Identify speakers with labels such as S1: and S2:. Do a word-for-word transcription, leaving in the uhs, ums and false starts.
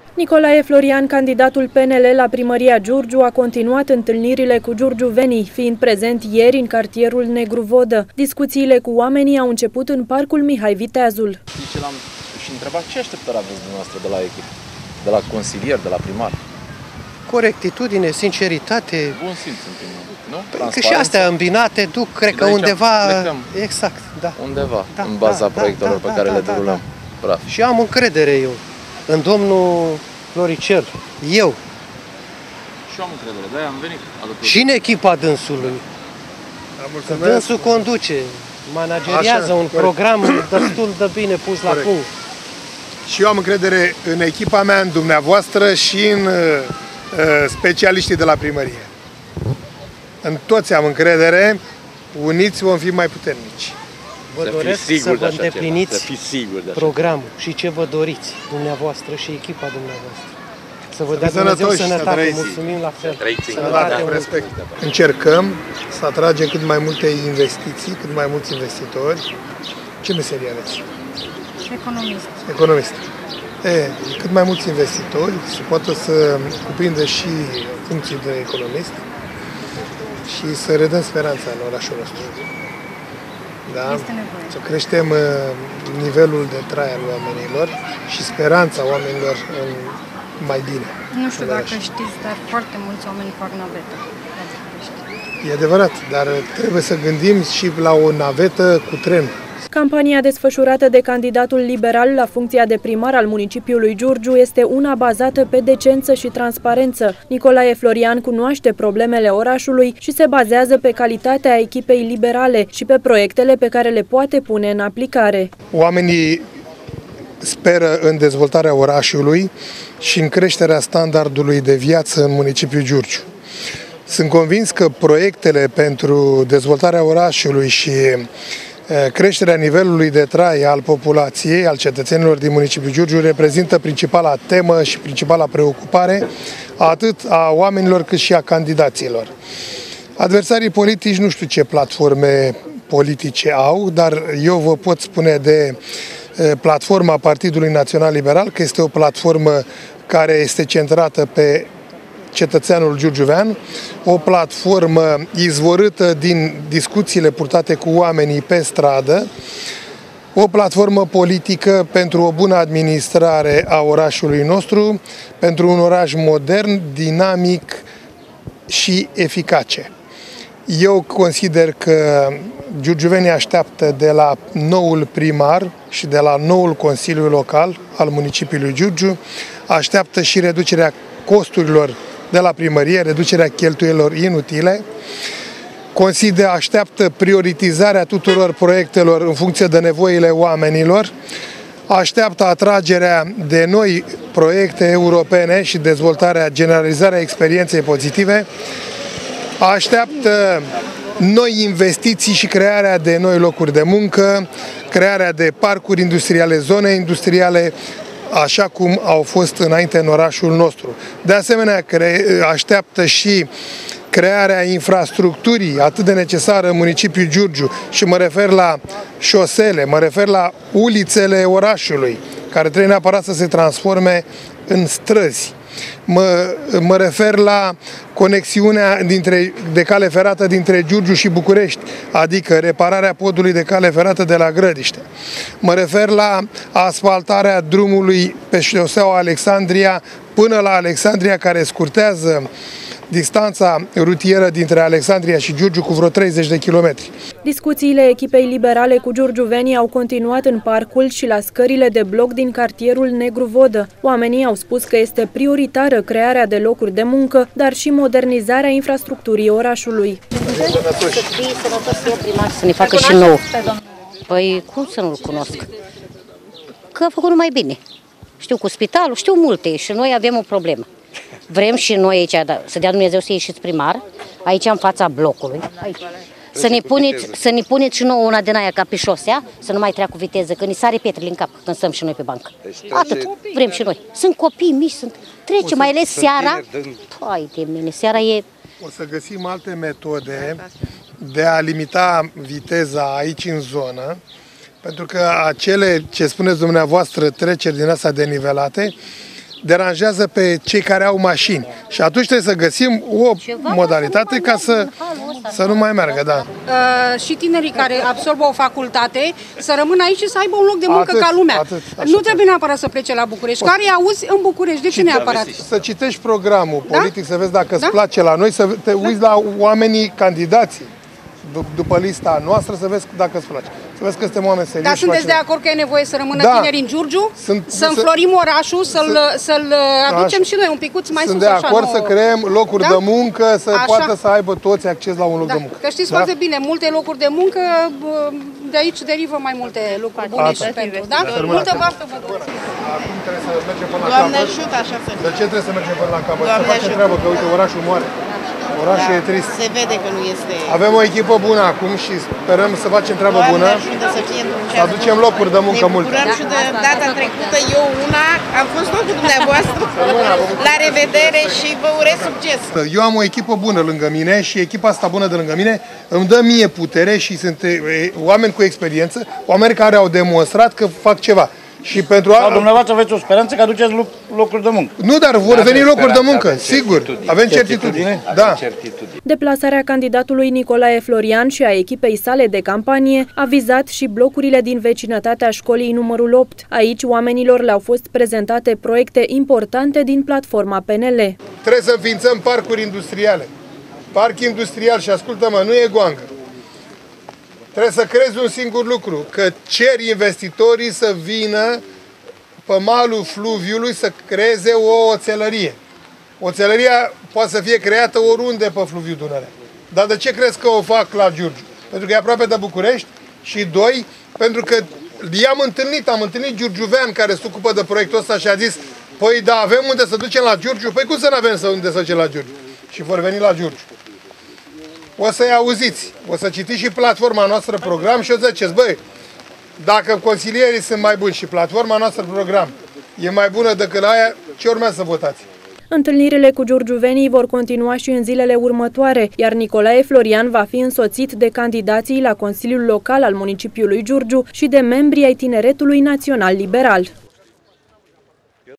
S1: Nicolae Florian, candidatul P N L la primăria Giurgiu, a continuat întâlnirile cu giurgiuvenii, fiind prezent ieri în cartierul Negru Vodă. Discuțiile cu oamenii au început în parcul Mihai Viteazul.
S2: Și l-am și întrebat ce așteptări aveți dumneavoastră de la echipă, de la consilier, de la primar?
S3: Corectitudine, sinceritate.
S2: Bun simț, în primul rând, nu?
S3: Păi că și astea îmbinate duc, cred că undeva...
S2: Plecăm.
S3: Exact, da.
S2: Undeva,
S3: da,
S2: în baza
S3: da,
S2: proiectelor
S3: da,
S2: pe care
S3: da,
S2: le
S3: da,
S2: derulăm.
S3: Da.
S2: Bravo.
S3: Și am încredere eu în domnul Floricel, eu.
S2: Și eu am încredere, de-aia am venit.
S3: Și în echipa dânsului. Dânsul conduce, manageriază un corect. program destul de bine pus corect. la punct.
S4: Și eu am încredere în echipa mea, în dumneavoastră și în uh, specialiștii de la primărie. În toți am încredere, uniți vom fi mai puternici.
S3: Vă să doresc să vă îndepliniți programul și ce vă doriți, dumneavoastră și echipa dumneavoastră. Să vă dea Dumnezeu sănătate, mulțumim la fel.
S4: Sănătate, respect. Încercăm să atragem cât mai multe investiții, cât mai mulți investitori. Ce meserie aveți?
S5: Economist.
S4: Economist. E, cât mai mulți investitori, se poate să cuprindă și funcții de economist și să redăm speranța în orașul nostru. Da? Să creștem nivelul de trai al oamenilor și speranța oamenilor în mai bine.
S5: Nu știu dacă știți, dar foarte mulți oameni fac navetă.
S4: E adevărat, dar trebuie să gândim și la o navetă cu tren.
S1: Campania desfășurată de candidatul liberal la funcția de primar al municipiului Giurgiu este una bazată pe decență și transparență. Nicolae Florian cunoaște problemele orașului și se bazează pe calitatea echipei liberale și pe proiectele pe care le poate pune în aplicare.
S4: Oamenii speră în dezvoltarea orașului și în creșterea standardului de viață în municipiul Giurgiu. Sunt convins că proiectele pentru dezvoltarea orașului și creșterea nivelului de trai al populației, al cetățenilor din municipiul Giurgiu, reprezintă principala temă și principala preocupare atât a oamenilor cât și a candidaților. Adversarii politici nu știu ce platforme politice au, dar eu vă pot spune de platforma Partidului Național Liberal că este o platformă care este centrată pe cetățeanul giurgiuvean, o platformă izvorâtă din discuțiile purtate cu oamenii pe stradă, o platformă politică pentru o bună administrare a orașului nostru, pentru un oraș modern, dinamic și eficace. Eu consider că giurgiuvenii așteaptă de la noul primar și de la noul Consiliu Local al municipiului Giurgiu, așteaptă și reducerea costurilor de la primărie, reducerea cheltuielor inutile, consider așteaptă prioritizarea tuturor proiectelor în funcție de nevoile oamenilor, așteaptă atragerea de noi proiecte europene și dezvoltarea, generalizarea experienței pozitive, așteaptă noi investiții și crearea de noi locuri de muncă, crearea de parcuri industriale, zone industriale, așa cum au fost înainte în orașul nostru. De asemenea, așteaptă și crearea infrastructurii atât de necesară în municipiul Giurgiu și mă refer la șosele, mă refer la ulițele orașului, care trebuie neapărat să se transforme în străzi. Mă, mă refer la conexiunea dintre, de cale ferată dintre Giurgiu și București, adică repararea podului de cale ferată de la Grădiște. Mă refer la asfaltarea drumului pe șoseaua Alexandria până la Alexandria, care scurtează distanța rutieră dintre Alexandria și Giurgiu cu vreo treizeci de kilometri.
S1: Discuțiile echipei liberale cu giurgiuvenii au continuat în parcul și la scările de bloc din cartierul Negru Vodă. Oamenii au spus că este prioritară crearea de locuri de muncă, dar și modernizarea infrastructurii orașului.
S6: Să fie sănătos, să primar, să ne facă și nou. Păi cum să nu-l cunosc? Că a făcut numai bine. Știu cu spitalul, știu multe și noi avem o problemă. Vrem și noi aici, da, să dea Dumnezeu să ieșiți primar, aici în fața blocului, aici. Să ne, puneți, să ne puneți și nouă una din aia ca pe șosea, să nu mai treacă cu viteză, că ni sare pietrele în cap când stăm și noi pe bancă. Atât, vrem și noi. Sunt copii mici, sunt trece, mai ales seara. Hai de mine, seara e...
S4: O să găsim alte metode de a limita viteza aici în zonă, pentru că acele, ce spuneți dumneavoastră, treceri din astea denivelate, deranjează pe cei care au mașini. Și atunci trebuie să găsim o modalitate ca să, să nu mai meargă. Da.
S7: Uh, și tinerii care absolvă o facultate să rămână aici și să aibă un loc de muncă
S4: atât,
S7: ca lumea.
S4: Atât,
S7: nu trebuie neapărat să plece la București. Care îi auzi în București? De ce neapărat?
S4: Să citești programul politic, da? Să vezi dacă îți
S7: da?
S4: place la noi, să te uiți da? la oamenii candidații după lista noastră, să vezi dacă îți place. Să vezi că suntem oameni serioși.
S7: Dar sunteți de acord că e nevoie să rămână da. tineri în Giurgiu? Sunt, să înflorim orașul, să-l să aducem așa. Și noi un picuț mai
S4: sunt
S7: sus.
S4: Sunt de acord
S7: așa,
S4: să creăm locuri da? de muncă, să așa. poată să aibă toți acces la un loc
S7: da.
S4: de muncă.
S7: Că știți da? foarte bine, multe locuri de muncă, de aici derivă mai multe lucruri bune și pentru. Da? Multă baftă vă doresc.
S4: Acum trebuie să mergem până la
S8: Doamne
S4: capăt.
S8: ajută, așa să fie.
S4: De ce trebuie să mergem până la capăt? Să facem treabă, că uite, orașul moare. Orașul
S8: da,
S4: e trist.
S8: Se vede că nu este...
S4: Avem o echipă bună acum și sperăm să facem treabă
S8: Doamne
S4: bună.
S8: ajută să fie
S4: să aducem locuri de muncă multe.
S8: Ne bucurăm și de data trecută, eu una, am fost tot cu dumneavoastră. La revedere și vă urez succes.
S4: Eu am o echipă bună lângă mine și echipa asta bună de lângă mine îmi dă mie putere și sunt oameni cu experiență, oameni care au demonstrat că fac ceva. Și pentru
S9: a... Dumneavoastră aveți o speranță că aduceți locuri de muncă.
S4: Nu, dar vor veni locuri de muncă, sigur. Avem certitudine. Da.
S1: Deplasarea candidatului Nicolae Florian și a echipei sale de campanie a vizat și blocurile din vecinătatea școlii numărul opt. Aici oamenilor le-au fost prezentate proiecte importante din platforma P N L.
S4: Trebuie să înființăm parcuri industriale. Parc industrial, și ascultă-mă, nu e goangă. Trebuie să crezi un singur lucru, că cer investitorii să vină pe malul fluviului să creeze o oțelărie. Oțelăria poate să fie creată oriunde pe fluviul Dunărea. Dar de ce crezi că o fac la Giurgiu? Pentru că e aproape de București și doi, pentru că i-am întâlnit, am întâlnit giurgiuvean care se ocupă de proiectul ăsta și a zis păi da, avem unde să ducem la Giurgiu? Păi cum să nu avem să unde să ducem la Giurgiu? Și vor veni la Giurgiu. O să-i auziți, o să citiți și platforma noastră program și o să ziceți, băi, dacă consilierii sunt mai buni și platforma noastră program e mai bună decât aia, ce urmează să votați?
S1: Întâlnirile cu giurgiuvenii vor continua și în zilele următoare, iar Nicolae Florian va fi însoțit de candidații la Consiliul Local al municipiului Giurgiu și de membrii ai Tineretului Național Liberal.